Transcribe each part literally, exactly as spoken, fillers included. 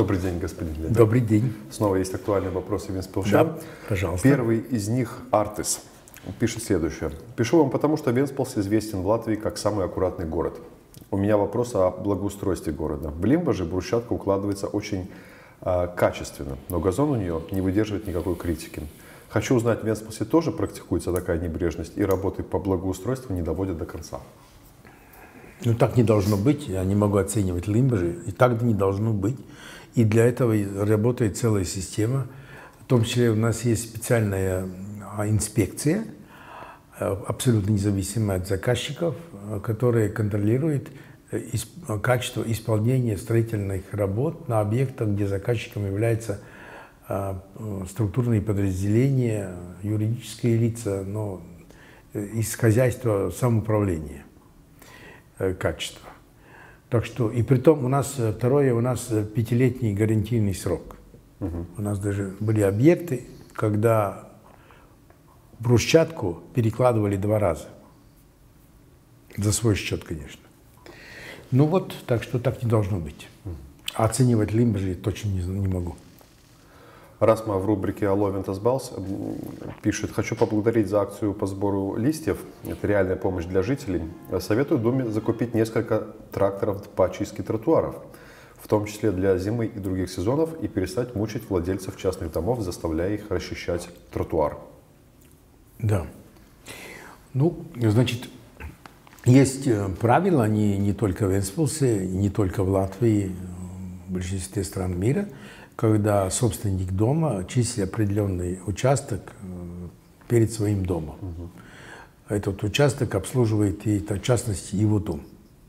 Добрый день, господин Лебедев. Добрый день. Снова есть актуальные вопросы Вентспилса. Да, пожалуйста. Первый из них Артис пишет следующее. Пишу вам потому, что Вентспилс известен в Латвии как самый аккуратный город. У меня вопрос о благоустройстве города. В Лимбаже брусчатка укладывается очень э, качественно, но газон у нее не выдерживает никакой критики. Хочу узнать, в Вентспилсе тоже практикуется такая небрежность и работы по благоустройству не доводят до конца? Ну, так не должно быть. Я не могу оценивать Лимбажи. И так не должно быть. И для этого работает целая система. В том числе у нас есть специальная инспекция, абсолютно независимая от заказчиков, которая контролирует качество исполнения строительных работ на объектах, где заказчиком являются структурные подразделения, юридические лица, но из хозяйства самоуправления качества. Так что, и при том у нас, второе, у нас пятилетний гарантийный срок. Угу. У нас даже были объекты, когда брусчатку перекладывали два раза. За свой счет, конечно. Ну вот, так что так не должно быть. Угу. А оценивать Лимбажи точно не, не могу. Расма в рубрике «Алло, Вентасбалс» пишет: «Хочу поблагодарить за акцию по сбору листьев. Это реальная помощь для жителей. Советую Думе закупить несколько тракторов по очистке тротуаров, в том числе для зимы и других сезонов, и перестать мучить владельцев частных домов, заставляя их расчищать тротуар». Да. Ну, значит, есть правила, они не только в Вентспилсе, не только в Латвии, в большинстве стран мира, когда собственник дома чистит определенный участок перед своим домом. Угу. Этот участок обслуживает, и, в частности, его дом.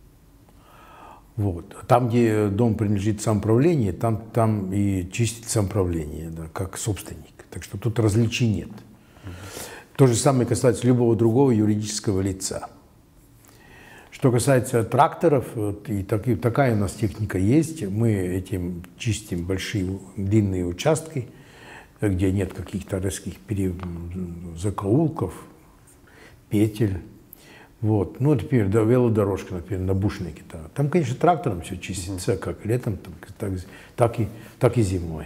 Вот. Там, где дом принадлежит самоуправлению, там, там и чистит самоуправление, да, как собственник. Так что тут различий нет. Угу. То же самое касается любого другого юридического лица. Что касается тракторов, и так, и такая у нас техника есть, мы этим чистим большие длинные участки, где нет каких-то резких закоулков, петель. Вот. Ну, например, да, велодорожка, например, на Бушнике. Да. Там, конечно, трактором все чистится, как летом, так, так, и, так и зимой.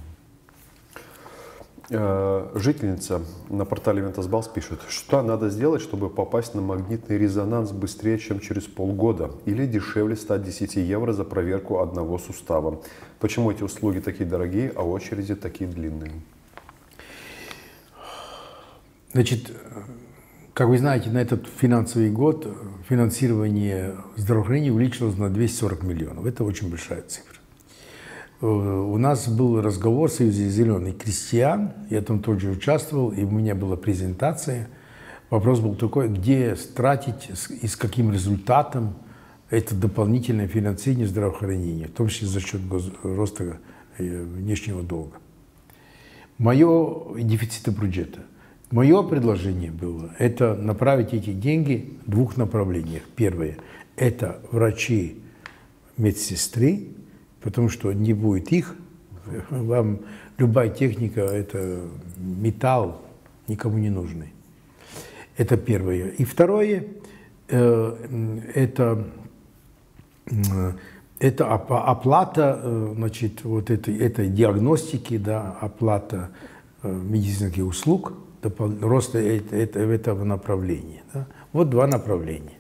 Жительница на портале Вентасбалс пишет: что надо сделать, чтобы попасть на магнитный резонанс быстрее, чем через полгода, или дешевле ста десяти евро за проверку одного сустава? Почему эти услуги такие дорогие, а очереди такие длинные? Значит, как вы знаете, на этот финансовый год финансирование здравоохранения увеличилось на двести сорок миллионов. Это очень большая цифра. У нас был разговор в Союзе зеленых крестьян, я там тоже участвовал, и у меня была презентация. Вопрос был такой, где тратить и с каким результатом это дополнительное финансирование здравоохранения, в том числе за счет роста внешнего долга. Мое дефицита бюджета. Мое предложение было это направить эти деньги в двух направлениях. Первое – это врачи, медсестры, потому что не будет их, вам любая техника – это металл, никому не нужный. Это первое. И второе э, – это, э, это оплата, значит, вот этой, этой диагностики, да, оплата э, медицинских услуг, роста этого направления. Да. Вот два направления.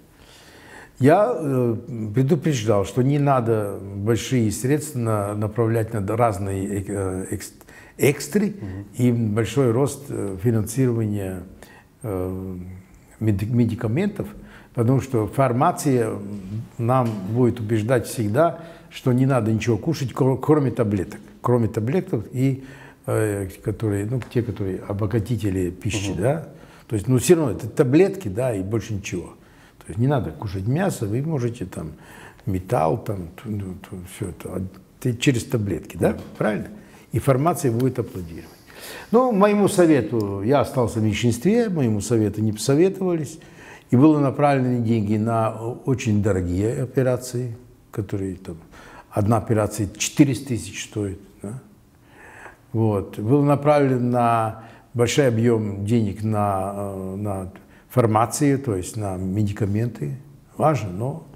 Я э, предупреждал, что не надо большие средства на, направлять на разные э, экс, экстры mm-hmm. и большой рост э, финансирования э, медикаментов, потому что фармация нам будет убеждать всегда, что не надо ничего кушать, кроме таблеток. Кроме таблеток, и, э, которые, ну, те, которые обогатители пищи. Mm-hmm. Да? То есть, ну, все равно это таблетки, да, и больше ничего. То есть не надо кушать мясо, вы можете там металл, там, все это через таблетки, да? Правильно? И фармация будет аплодировать. Но моему совету, я остался в меньшинстве, моему совету не посоветовались, и были направлены деньги на очень дорогие операции, которые там, одна операция четыреста тысяч стоит. Да? Вот. Был направлен на большой объем денег на, на фармацию, то есть на медикаменты. Важно, но...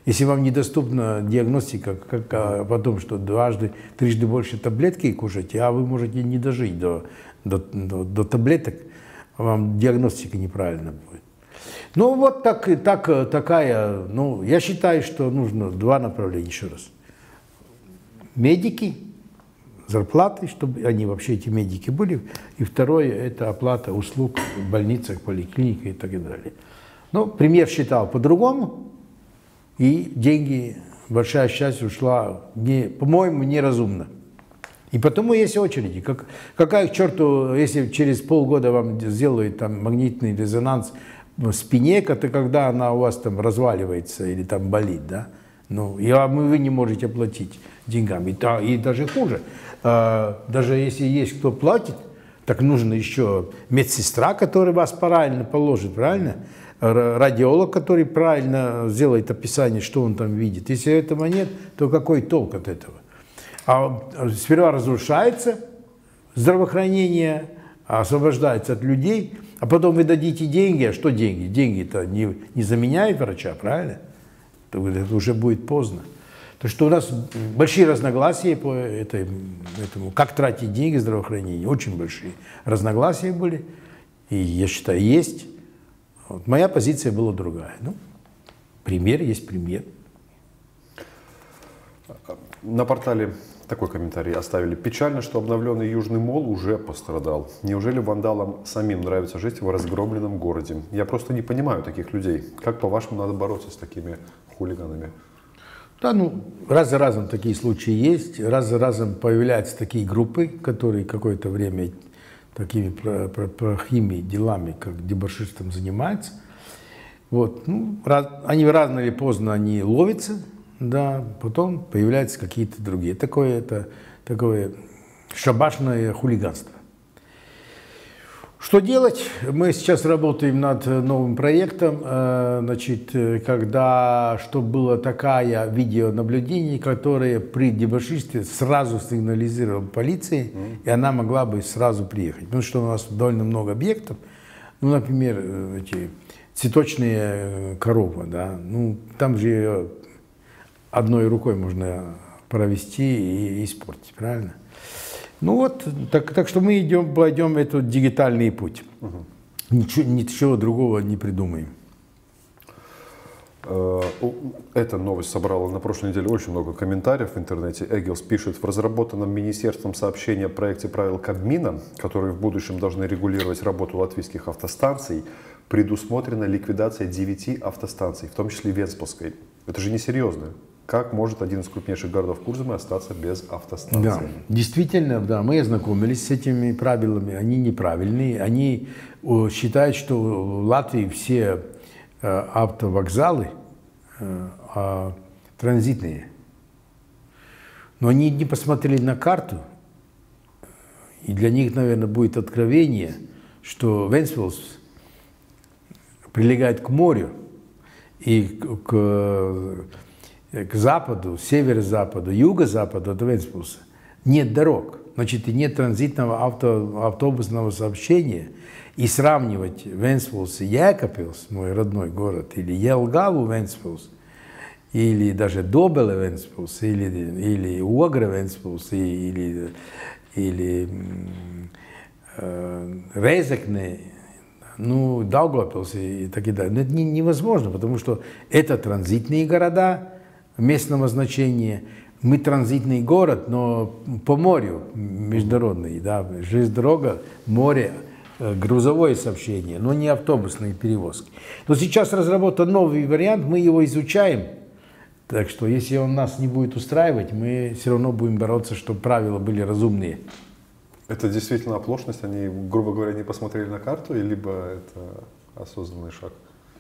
Если вам недоступна диагностика, как, а потом, что дважды, трижды больше таблетки кушаете, а вы можете не дожить до, до, до, до таблеток, вам диагностика неправильно будет. Ну вот так, так, такая, ну, я считаю, что нужно два направления, еще раз. Медики, зарплаты, чтобы они вообще, эти медики были. И второе, это оплата услуг в больницах, поликлиниках и так далее. Ну, премьер считал по-другому, и деньги, большая часть ушла, не, по-моему, неразумно. И потому есть очереди. Как, какая к черту, если через полгода вам сделают там магнитный резонанс в спине, это когда она у вас там разваливается или там болит, да? Ну, и вы не можете оплатить деньгами. И, и даже хуже. Даже если есть кто платит, так нужно еще медсестра, которая вас правильно положит, правильно? Радиолог, который правильно сделает описание, что он там видит. Если этого нет, то какой толк от этого? А сперва разрушается здравоохранение, освобождается от людей, а потом вы дадите деньги. А что деньги? Деньги-то не, не заменяют врача, правильно? То это уже будет поздно. То, что у нас большие разногласия по этой, этому, как тратить деньги в здравоохранении, очень большие разногласия были, и я считаю, есть. Вот моя позиция была другая. Ну, пример есть пример. На портале такой комментарий оставили. Печально, что обновленный Южный Мол уже пострадал. Неужели вандалам самим нравится жить в разгромленном городе? Я просто не понимаю таких людей. Как, по-вашему, надо бороться с такими хулиганами? Да, ну, раз за разом такие случаи есть. Раз за разом появляются такие группы, которые какое-то время такими плохими делами, как дебоширством, занимаются. Вот. Ну, раз, они рано или поздно они ловятся, да, потом появляются какие-то другие. Такое, это, такое шабашное хулиганство. Что делать? Мы сейчас работаем над новым проектом, значит, когда, чтобы было такое видеонаблюдение, которое при дебоширстве сразу сигнализировало полиции, mm. и она могла бы сразу приехать. Потому что у нас довольно много объектов, ну, например, эти цветочные коровы, да, ну, там же ее одной рукой можно провести и испортить, правильно? Ну вот, так, так что мы идем, пойдем этот дигитальный путь. Угу. Ничего, ничего другого не придумаем. Эта новость собрала на прошлой неделе очень много комментариев в интернете. Эггелс пишет: в разработанном Министерством сообщения о проекте правил Кабмина, которые в будущем должны регулировать работу латвийских автостанций, предусмотрена ликвидация девяти автостанций, в том числе Венспилской. Это же несерьезно. Как может один из крупнейших городов Курзамы остаться без автостанции? Да, действительно, да, мы ознакомились с этими правилами, они неправильные. Они о, считают, что в Латвии все э, автовокзалы э, э, транзитные. Но они не посмотрели на карту, и для них, наверное, будет откровение, что Венспилс прилегает к морю и к... к западу, северо-западу, юго-западу от Венспилса нет дорог, значит, и нет транзитного авто, автобусного сообщения. И сравнивать Венспилс и Jēkabpils, мой родной город, или Jelgavu Венспилс, или даже Dobele Венспилс, или, или Ogre Венспилс, или, или э, Резекне, ну, Daugavpils и так и далее. Но это не, невозможно, потому что это транзитные города местного значения. Мы транзитный город, но по морю международный, да, железная дорога, море, грузовое сообщение, но не автобусные перевозки. Но сейчас разработан новый вариант, мы его изучаем. Так что, если он нас не будет устраивать, мы все равно будем бороться, чтобы правила были разумные. Это действительно оплошность? Они, грубо говоря, не посмотрели на карту, либо это осознанный шаг?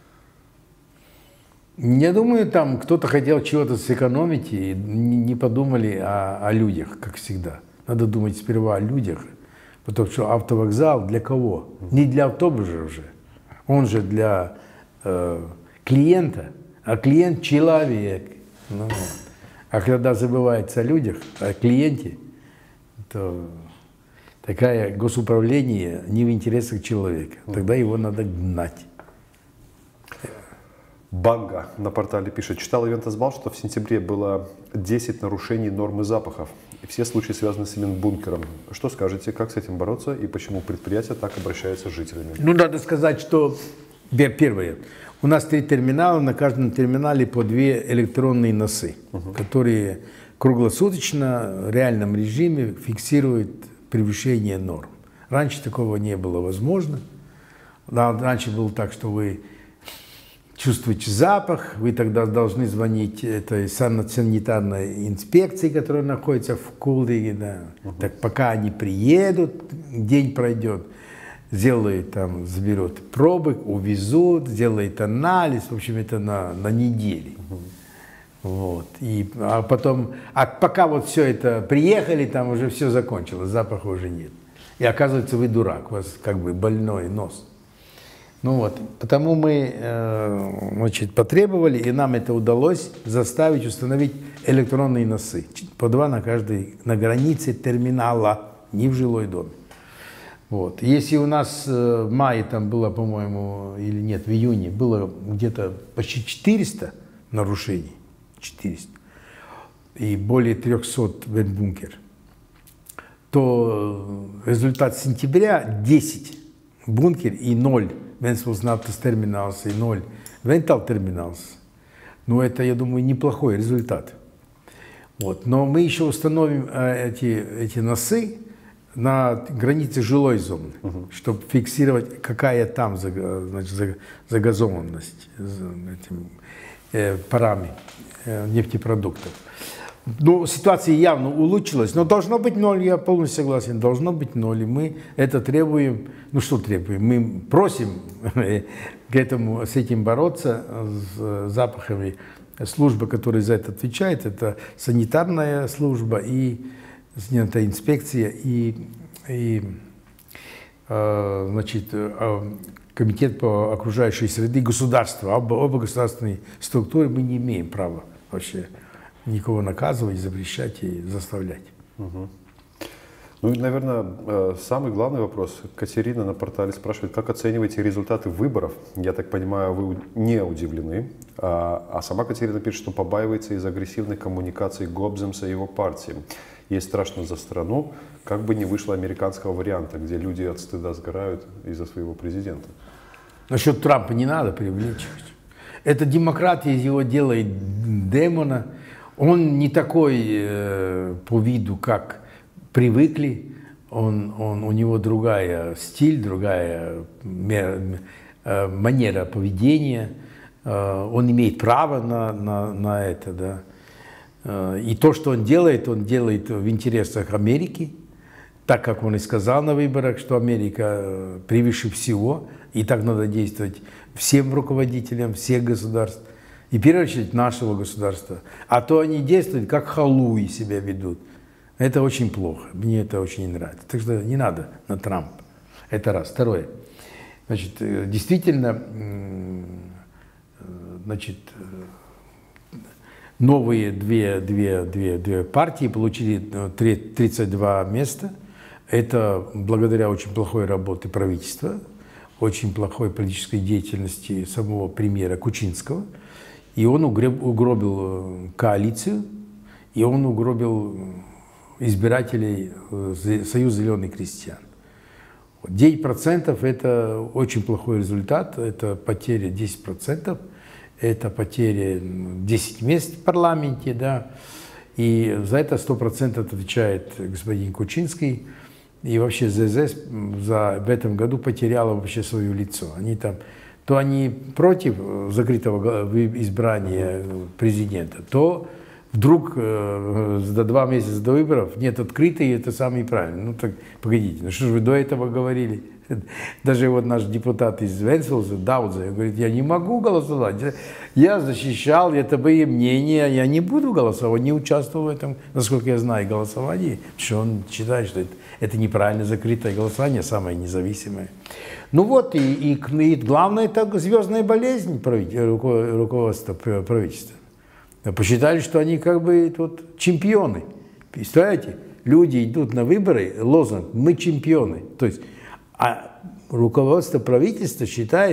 Я думаю, там кто-то хотел чего-то сэкономить и не подумали о, о людях, как всегда. Надо думать сперва о людях, потому что автовокзал для кого? Не для автобуса же, он же для э, клиента, а клиент человек. Ну, а когда забывается о людях, о клиенте, то такое госуправление не в интересах человека. Тогда его надо гнать. Банга на портале пишет: читал Ивентас-Балс, что в сентябре было десять нарушений нормы запахов. И все случаи связаны с бункером. Что скажете, как с этим бороться и почему предприятие так обращается с жителями? Ну, надо сказать, что первое. У нас три терминала, на каждом терминале по две электронные носы, угу. которые круглосуточно в реальном режиме фиксируют превышение норм. Раньше такого не было возможно. Раньше было так, что вы чувствуете запах, вы тогда должны звонить этой санитарной инспекции, которая находится в Кулдиге. Да. Uh-huh. Так пока они приедут, день пройдет, сделают там, заберут пробы, увезут, сделают анализ, в общем, это на, на неделю. Uh-huh. Вот. И, а потом, а пока вот все это приехали, там уже все закончилось, запаха уже нет. И оказывается, вы дурак, у вас как бы больной нос. Ну вот, потому мы э, значит, потребовали, и нам это удалось заставить установить электронные носы. По два на каждой, на границе терминала, не в жилой доме. Вот. Если у нас э, в мае там было, по-моему, или нет, в июне, было где-то почти четыреста нарушений, четыреста, и более трехсот в бункер, то результат сентября десять бункер и ноль. Венспилс Нафтас Терминалс и ноль Вентал Терминалс. Ну, это, я думаю, неплохой результат. Вот. Но мы еще установим э, эти, эти носы на границе жилой зоны, угу. чтобы фиксировать, какая там значит, загазованность этим, э, парами э, нефтепродуктов. Ну, ситуация явно улучшилась, но должно быть ноль, я полностью согласен, должно быть ноль, и мы это требуем, ну что требуем, мы просим к этому, с этим бороться, с запахами. Служба, которая за это отвечает, это санитарная служба и санитарная инспекция и, и э, значит, э, комитет по окружающей среде, государства, оба, оба государственные структуры, мы не имеем права вообще никого наказывать, запрещать и заставлять. Угу. Ну и, наверное, самый главный вопрос. Катерина на портале спрашивает, как оцениваете результаты выборов? Я так понимаю, вы не удивлены. А, а сама Катерина пишет, что побаивается из агрессивной коммуникации Гоббсемса и его партии. Ей страшно за страну, как бы не вышло американского варианта, где люди от стыда сгорают из-за своего президента. Насчет Трампа не надо преувеличивать. Это демократия из его делает демона. Он не такой э, по виду, как привыкли. Он, он, у него другая стиль, другая мер, э, манера поведения. Э, он имеет право на, на, на это. Да. Э, и то, что он делает, он делает в интересах Америки. Так, как он и сказал на выборах, что Америка превыше всего. И так надо действовать всем руководителям всех государств. И в первую очередь нашего государства. А то они действуют, как халуи себя ведут. Это очень плохо. Мне это очень не нравится. Так что не надо на Трампа. Это раз. Второе. Значит, действительно, значит, новые две, две, две, две партии получили тридцать два места. Это благодаря очень плохой работе правительства, очень плохой политической деятельности самого премьера Кучинского. И он угробил коалицию, и он угробил избирателей Союза зеленых крестьян. девять процентов – это очень плохой результат, это потеря десять процентов, это потеря десять мест в парламенте, да, и за это сто процентов отвечает господин Кучинский. И вообще ЗЗ за, в этом году потеряла вообще свое лицо. Они там, то они против закрытого избрания президента, то вдруг э, за два месяца до выборов нет открытой, и это самое правильное. Ну так, погодите, ну что же вы до этого говорили? Даже вот наш депутат из Венспилса, Даудзе, говорит, я не могу голосовать. Я защищал, это были мнения, я не буду голосовать, не участвую в этом, насколько я знаю, голосовании, потому что он считает, что это, это неправильно закрытое голосование, самое независимое. Ну вот, и, и, и главное, это звездная болезнь руководства правительства. Посчитали, что они как бы тут чемпионы. Представляете, люди идут на выборы, лозунг «Мы чемпионы». То есть, а руководство правительства считает,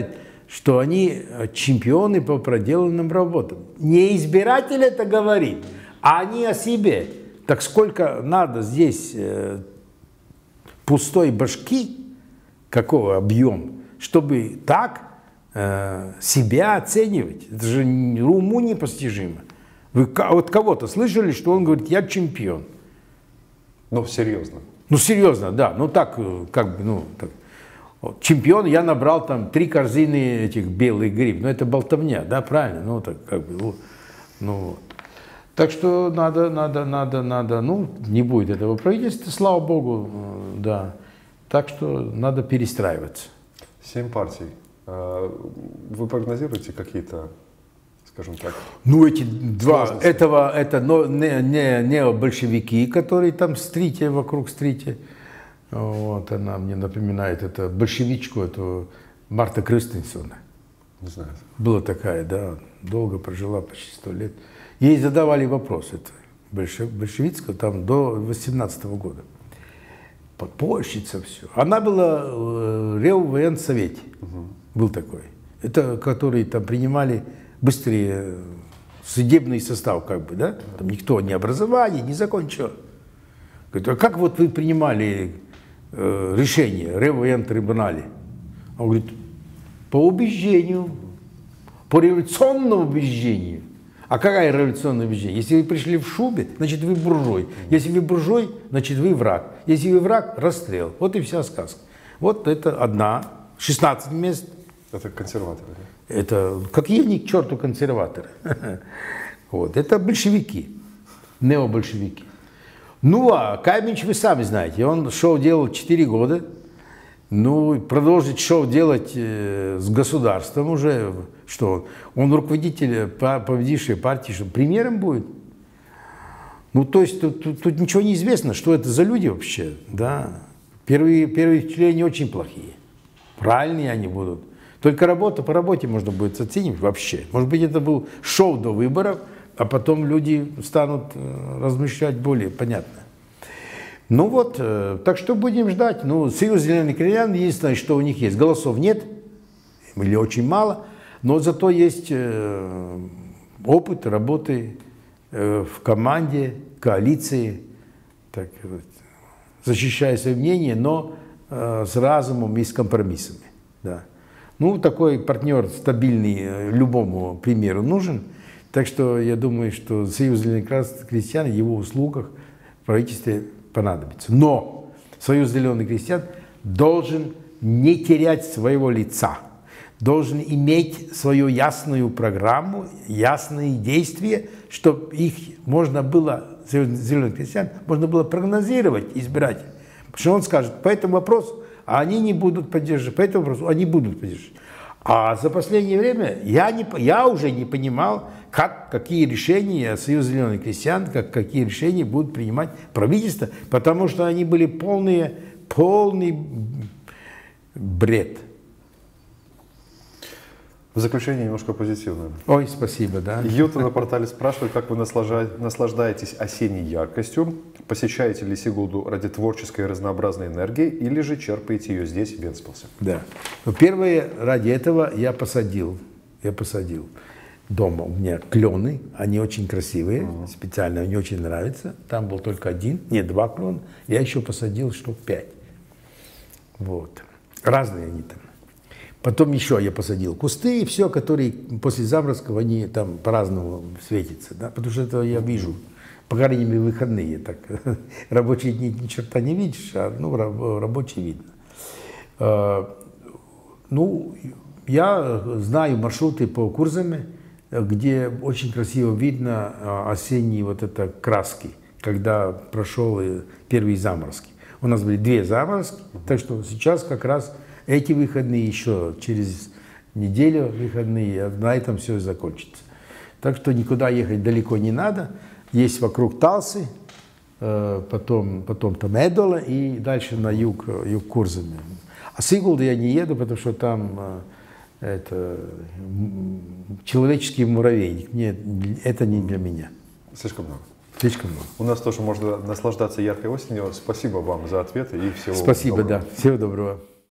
что они чемпионы по проделанным работам. Не избиратель это говорит, а они о себе. Так сколько надо здесь э, пустой башки, какого объем, чтобы так э, себя оценивать? Это же уму непостижимо. Вы от кого-то слышали, что он говорит, я чемпион? Ну, серьезно. Ну, серьезно, да. Ну, так, как бы, ну, так. Вот, чемпион, я набрал там три корзины этих белых гриб. Ну, это болтовня, да, правильно? Ну, так, как бы, ну, ну вот. Так что надо, надо, надо, надо, ну, не будет этого правительства, слава богу, да. Так что надо перестраиваться. Семь партий. Вы прогнозируете какие-то, скажем так? Ну, эти два, этого, это но, не, не, не большевики, которые там стрите, вокруг стрите. Вот, она мне напоминает, это большевичку, эту Марта Кристенсона. Не знаю. Была такая, да, долго прожила, почти сто лет. Ей задавали вопрос, это большевицкая, там до восемнадцатого года. Подпольщица все. Она была в Реввоенсовете, угу. Был такой. Это который там принимали быстрее судебный состав, как бы, да? Там никто, ни образование, ни закон, ничего. Говорит, а как вот вы принимали э, решение в Реввоентрибунале? Он говорит, по убеждению, по революционному убеждению. А какая революционное убеждение? Если вы пришли в шубе, значит вы буржуй. Если вы буржуй, значит вы враг. Если вы враг, расстрел. Вот и вся сказка. Вот это одна, шестнадцать мест. Это консерваторы. Да? Это какие они к черту консерваторы? Вот, это большевики, необольшевики. Ну а Каменич вы сами знаете, он шоу делал четыре года. Ну, продолжить шоу делать э, с государством уже, что он руководитель победившей партии, что премьером будет. Ну, то есть тут, тут, тут ничего не известно, что это за люди вообще, да. Первые, первые впечатления очень плохие, правильные они будут. Только работа по работе можно будет оценить вообще. Может быть, это был шоу до выборов, а потом люди станут размышлять более понятно. Ну вот, так что будем ждать. Ну, Союз зеленых крестьян, единственное, что у них есть, голосов нет, или очень мало, но зато есть э, опыт работы э, в команде, коалиции, так, вот, защищая свои мнения, но э, с разумом и с компромиссами. Да. Ну, такой партнер стабильный любому примеру нужен. Так что я думаю, что Союз зеленых крестьян в его услугах в правительстве понадобится. Но Союз зеленых крестьян должен не терять своего лица, должен иметь свою ясную программу, ясные действия, чтобы их можно было, Союз зеленых крестьян, можно было прогнозировать избирателям. Потому что он скажет, по этому вопросу, а они не будут поддерживать, по этому вопросу они будут поддерживать. А за последнее время я, не, я уже не понимал, как, какие решения Союз зеленых крестьян, как, какие решения будут принимать правительство, потому что они были полные, полный бред. В заключение немножко позитивно. Ой, спасибо, да. Юта на портале спрашивает, как вы наслаждаетесь осенней яркостью, посещаете ли Сигулду ради творческой и разнообразной энергии, или же черпаете ее здесь, в Вентспилсе? Да. Ну, первое, ради этого я посадил, я посадил дома у меня клены, они очень красивые, uh-huh. специально, мне очень нравятся. Там был только один, нет, два клена, я еще посадил штук пять. Вот. Разные они там. Потом еще я посадил кусты, и все, которые после заморозков, они там по-разному светятся, да, потому что это я вижу, по крайней мере, выходные, так, рабочие дни ни черта не видишь, а ну, рабочие видно. А, ну, я знаю маршруты по Курзаме, где очень красиво видно осенние вот это краски, когда прошел первые заморозки. У нас были две заморозки, так что сейчас как раз эти выходные, еще через неделю выходные, на этом все закончится. Так что никуда ехать далеко не надо. Есть вокруг Талсы, потом, потом там Эдола и дальше на юг, юг Курзаме. А Сигулду я не еду, потому что там это, человеческий муравейник. Мне, это не для меня. Слишком много. Слишком много. У нас тоже можно наслаждаться яркой осенью. Спасибо вам за ответы и всего Спасибо, доброго. да. Всего доброго.